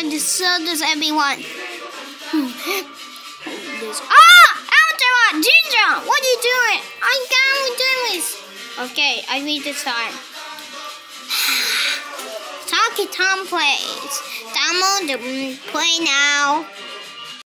and so does everyone. Algebra! Ginger! What are you doing? I can't do this. Okay, I read this time. Talkie Tom plays. Download the play now.